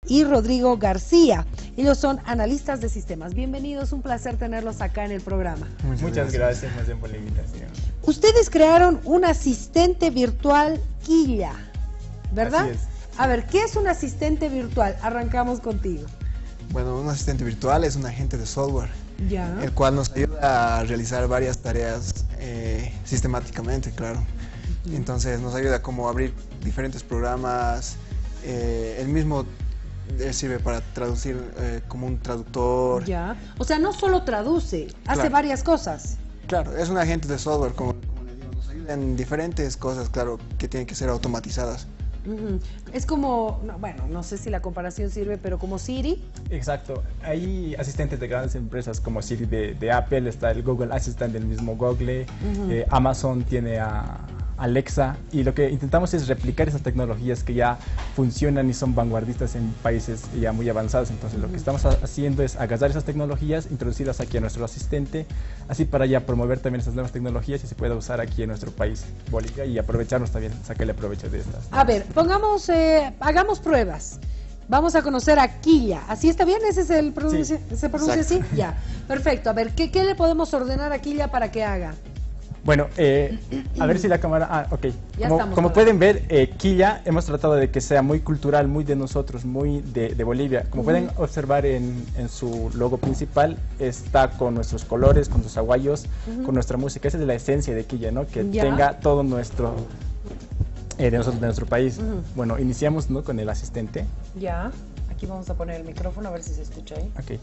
y Rodrigo García. Ellos son analistas de sistemas. Bienvenidos, un placer tenerlos acá en el programa. Muchas gracias más bien por la invitación. Ustedes crearon un asistente virtual Quilla, ¿verdad? Así es. A ver, ¿qué es un asistente virtual? Arrancamos contigo. Bueno, un asistente virtual es un agente de software, Ya. el cual nos ayuda a realizar varias tareas sistemáticamente, claro. Entonces nos ayuda como a abrir diferentes programas, el mismo sirve para traducir como un traductor. Ya. O sea, no solo traduce, hace Claro. varias cosas. Claro, es un agente de software, como le digo, nos ayuda en diferentes cosas, claro, que tienen que ser automatizadas. Ujú. Es como, no, bueno, no sé si la comparación sirve, pero como Siri. Exacto. Hay asistentes de grandes empresas como Siri de Apple, está el Google Assistant del mismo Google, Amazon tiene a Alexa, y lo que intentamos es replicar esas tecnologías que ya funcionan y son vanguardistas en países ya muy avanzados. Entonces lo que estamos haciendo es agarrar esas tecnologías, introducirlas aquí a nuestro asistente, así para ya promover también esas nuevas tecnologías y se pueda usar aquí en nuestro país, Bolivia, y aprovecharnos también, sacarle provecho de estas. A ver, hagamos pruebas. Vamos a conocer a Quilla. ¿Así está bien? ¿Ese es el pronuncia, Sí, ¿se pronuncia así? exacto. Ya, perfecto. A ver, ¿qué le podemos ordenar a Quilla para que haga? Bueno, a ver si la cámara... ok. Ya Como estamos, como hola. pueden ver, Quilla hemos tratado de que sea muy cultural, muy de nosotros, muy de Bolivia. Como pueden observar en su logo principal, está con nuestros colores, con sus aguayos, con nuestra música. Esa es la esencia de Quilla, ¿no? Que Ya. tenga todo nuestro... de nuestro país. Bueno, iniciamos, ¿no?, con el asistente. Ya. Aquí vamos a poner el micrófono a ver si se escucha ahí. Ok.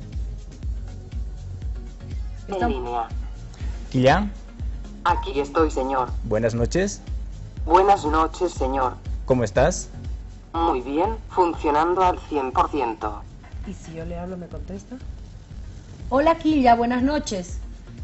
Está- En línea. Quilla, Aquí estoy, señor. buenas noches. Buenas noches, señor. ¿Cómo estás? Muy bien, funcionando al 100%. ¿Y si yo le hablo, me contesta? Hola, Quilla, buenas noches.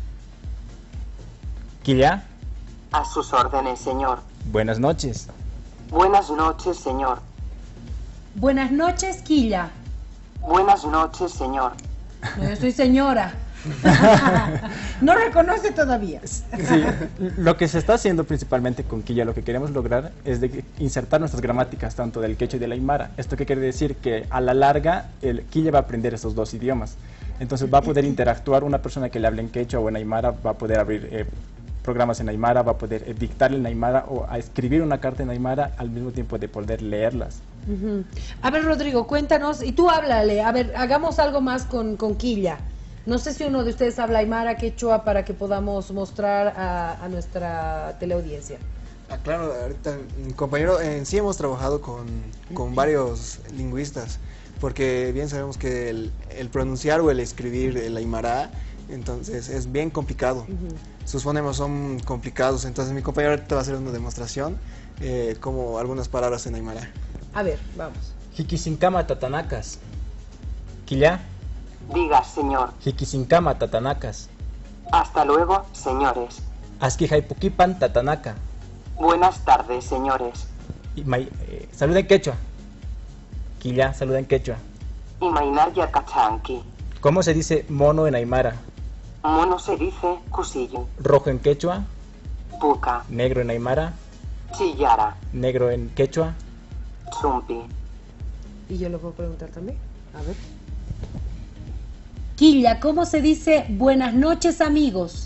Quilla, A sus órdenes, señor. buenas noches. Buenas noches, señor. Buenas noches, Quilla. Buenas noches, señor. No, yo soy señora. No reconoce todavía. Sí, lo que se está haciendo principalmente con Quilla, lo que queremos lograr es de insertar nuestras gramáticas tanto del quechua y del aymara. ¿Esto qué quiere decir? Que a la larga el Quilla va a aprender esos dos idiomas. Entonces va a poder interactuar, una persona que le hable en quechua o en aymara va a poder abrir programas en aymara, va a poder dictarle en aymara o a escribir una carta en aymara al mismo tiempo de poder leerlas. Ujú. A ver, Rodrigo, cuéntanos, y tú háblale, a ver, hagamos algo más con Quilla. No sé si uno de ustedes habla aymara, quechua, para que podamos mostrar a nuestra teleaudiencia. Ah, claro, ahorita, compañero, en sí hemos trabajado con varios lingüistas, porque bien sabemos que el pronunciar o el escribir el aymara, entonces es bien complicado. Sus fonemas son complicados, entonces mi compañero ahorita va a hacer una demostración, como algunas palabras en aymara. A ver, vamos. Jikisinkama tatanacas. Quilla, Diga, señor. jikisinkama tatanacas. Hasta luego, señores. Aski jaipukipan tatanaka. Buenas tardes, señores. Saluda en quechua. Quilla, saluda en quechua. Imainaya Kachanki. ¿Cómo se dice mono en aymara? Mono se dice cusillo. Rojo en quechua, Puca. negro en aymara, Chillara. negro en quechua. Zumpi. ¿Y yo lo puedo preguntar también? A ver. Quilla, ¿cómo se dice buenas noches, amigos?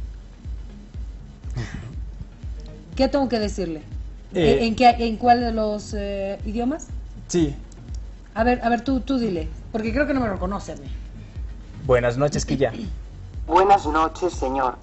¿Qué tengo que decirle? ¿En cuál de los idiomas? Sí. A ver, tú dile, porque creo que no me reconoce a mí. Buenas noches, Quilla. Buenas noches, señor.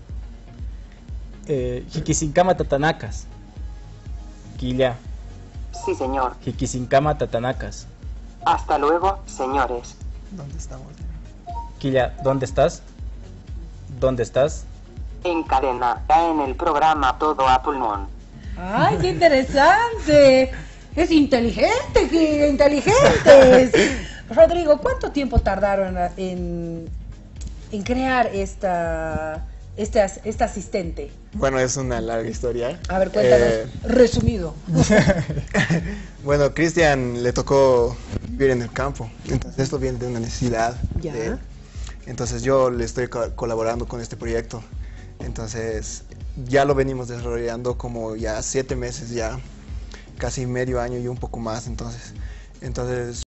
Jikisinkama tatanacas. Quilla, Sí, señor. jikisinkama tatanacas. Hasta luego, señores. ¿Dónde estamos? Quilla, ¿dónde estás? ¿Dónde estás? En cadena, en el programa Todo a Pulmón. ¡Ay, qué interesante! Es inteligente, qué inteligentes. Rodrigo, ¿cuánto tiempo tardaron en crear este asistente? Bueno, es una larga historia. A ver, cuéntanos, resumido. Bueno, Cristian le tocó vivir en el campo, entonces esto viene de una necesidad Ya. de él. Entonces yo le estoy colaborando con este proyecto. Entonces ya lo venimos desarrollando como ya 7 meses, ya casi medio año y un poco más. Entonces Entonces